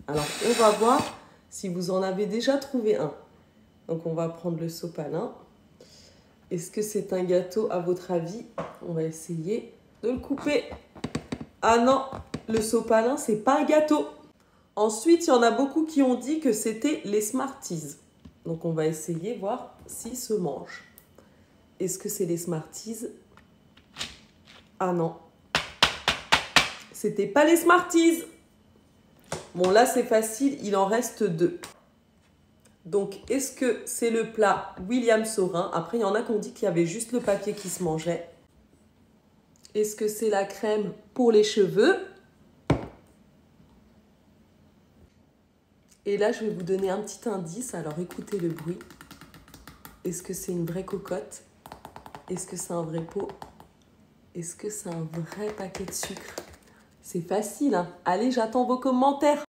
Alors, on va voir si vous en avez déjà trouvé un. Donc, on va prendre le sopalin. Est-ce que c'est un gâteau à votre avis? On va essayer de le couper. Ah non, le sopalin, c'est pas un gâteau. Ensuite, il y en a beaucoup qui ont dit que c'était les Smarties. Donc, on va essayer, voir s'ils se mangent. Est-ce que c'est les Smarties? Ah non. C'était pas les Smarties. Bon, là, c'est facile, il en reste 2. Donc, est-ce que c'est le plat William Saurin? Après, il y en a qui ont dit qu'il y avait juste le papier qui se mangeait. Est-ce que c'est la crème pour les cheveux? Et là, je vais vous donner un petit indice. Alors, écoutez le bruit. Est-ce que c'est une vraie cocotte? Est-ce que c'est un vrai pot? Est-ce que c'est un vrai paquet de sucre? C'est facile, hein? Allez, j'attends vos commentaires.